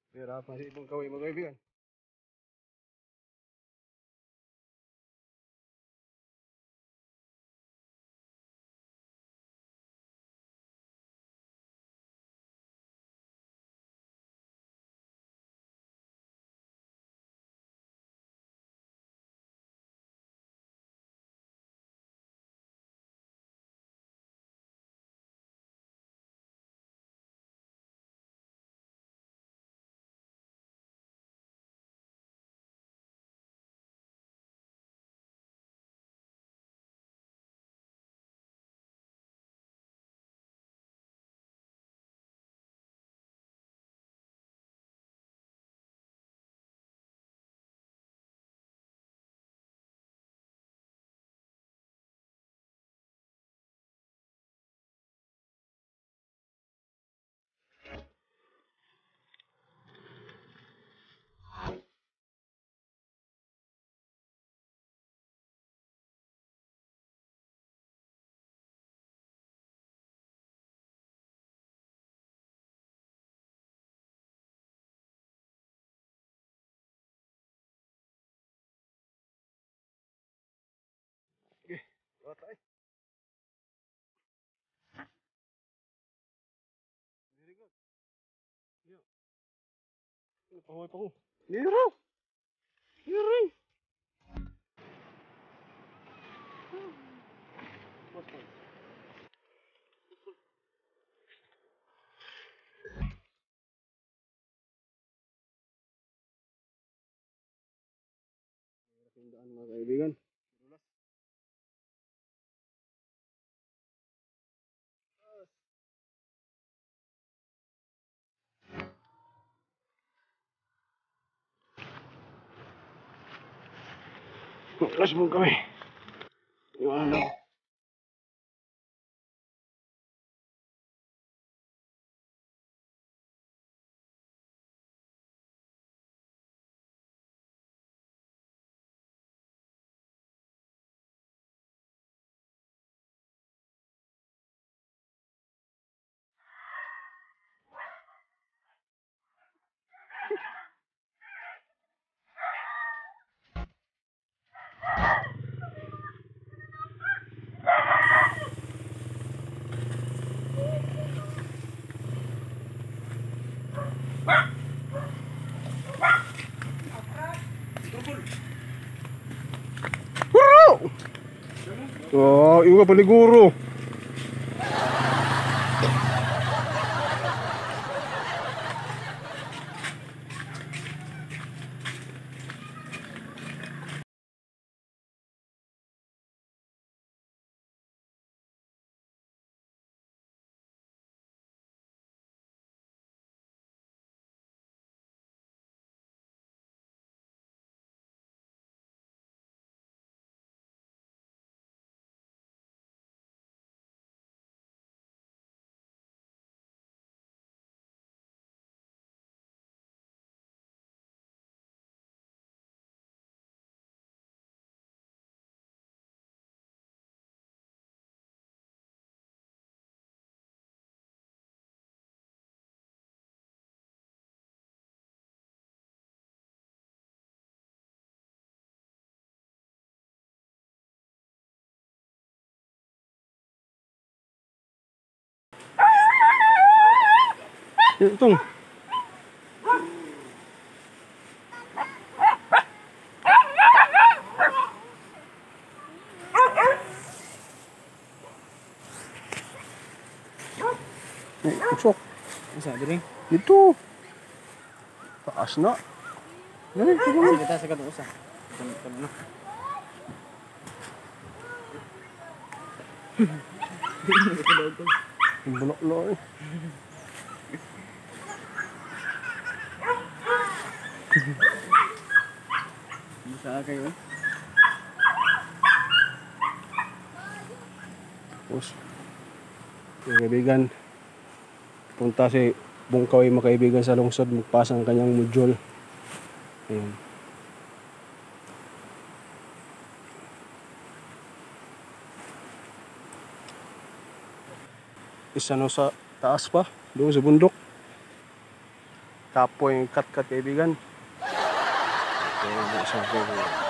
Hirapan si ibang kaway mga kaibigan. Sige, bawa tayo. Very good. Yo. Pahuwi pa ko. Nero! Nero! Basta. Hirap yung daan mga kaibigan. Dulas. Dulas mo kami. Iwanan ako. Oh, iwa paliguro. Itong. Usok. Asa diri? Dito. Taas na. Dali, siguro. Kita sa kadung usa. Kan na. Bulok lo eh. Bisa kayo. Tapos, yung kaibigan, punta si Bungkaw mga kaibigan sa lungsod, magpasa ang kanyang module. Ayan. Isa no sa taas pa, doon sa bundok. kapoy cut-cut kaibigan. Kaya mo sa akin.